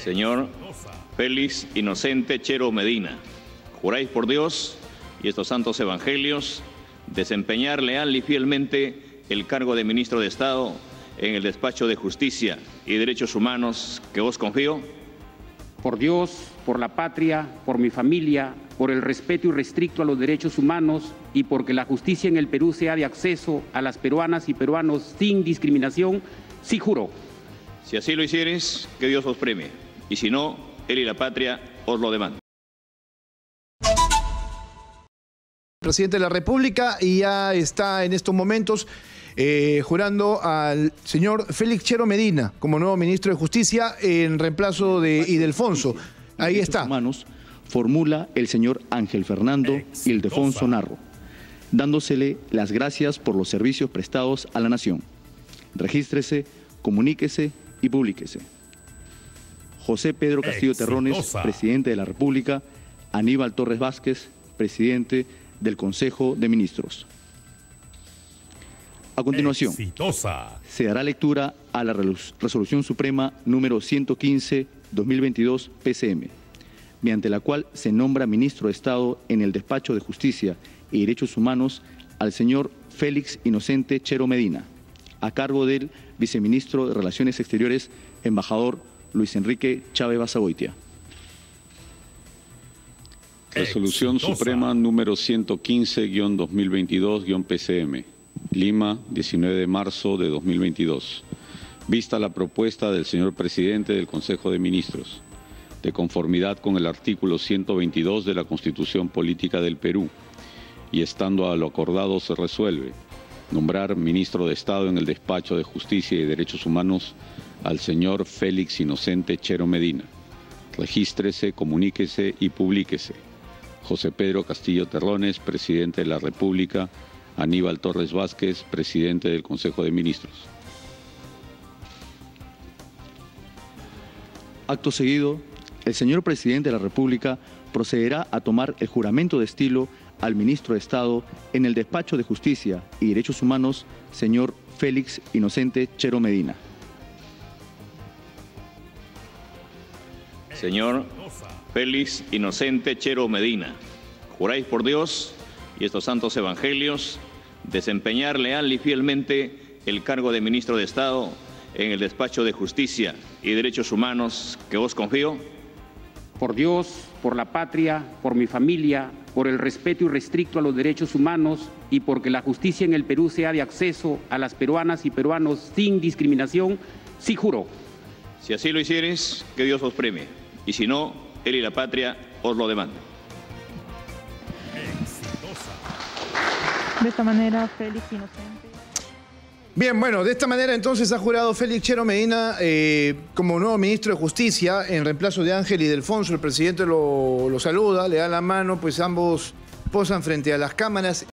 Señor Félix Inocente Chero Medina, juráis por Dios y estos santos evangelios desempeñar leal y fielmente el cargo de ministro de Estado en el despacho de Justicia y Derechos Humanos que os confío. Por Dios, por la patria, por mi familia, por el respeto irrestricto a los derechos humanos y porque la justicia en el Perú sea de acceso a las peruanas y peruanos sin discriminación, sí juro. Si así lo hicieres, que Dios os premie, y si no, él y la patria os lo demandan. Presidente de la República, y ya está en estos momentos jurando al señor Félix Chero Medina como nuevo ministro de Justicia en reemplazo de Ildefonso. Ahí está. Humanos formula el señor Ángel Fernando Ildefonso Narro, dándosele las gracias por los servicios prestados a la nación. Regístrese, comuníquese y publíquese. José Pedro Castillo Terrones, presidente de la República. Aníbal Torres Vázquez, presidente del Consejo de Ministros. A continuación, se dará lectura a la Resolución Suprema número 115/2022 PCM, mediante la cual se nombra ministro de Estado en el Despacho de Justicia y Derechos Humanos al señor Félix Inocente Chero Medina, a cargo del viceministro de Relaciones Exteriores, embajador Luis Enrique Chávez Basagoitia. Resolución Suprema número 115/2022-PCM, Lima, 19 de marzo de 2022. Vista la propuesta del señor presidente del Consejo de Ministros, de conformidad con el artículo 122 de la Constitución Política del Perú, y estando a lo acordado se resuelve nombrar ministro de Estado en el Despacho de Justicia y Derechos Humanos al señor Félix Inocente Chero Medina. Regístrese, comuníquese y publíquese. José Pedro Castillo Terrones, presidente de la República. Aníbal Torres Vázquez, presidente del Consejo de Ministros. Acto seguido, el señor presidente de la República procederá a tomar el juramento de estilo al ministro de Estado en el Despacho de Justicia y Derechos Humanos, señor Félix Inocente Chero Medina. Señor Félix Inocente Chero Medina, juráis por Dios y estos santos evangelios desempeñar leal y fielmente el cargo de ministro de Estado en el Despacho de Justicia y Derechos Humanos que os confío. Por Dios, por la patria, por mi familia, por el respeto irrestricto a los derechos humanos y porque la justicia en el Perú sea de acceso a las peruanas y peruanos sin discriminación, sí juro. Si así lo hicieres, que Dios os premie, y si no, él y la patria os lo demandan. De esta manera, Félix Inocente. Bien, bueno, de esta manera entonces ha jurado Félix Chero Medina como nuevo ministro de Justicia en reemplazo de Ángel Ildefonso. El presidente lo saluda, le da la mano, pues ambos posan frente a las cámaras.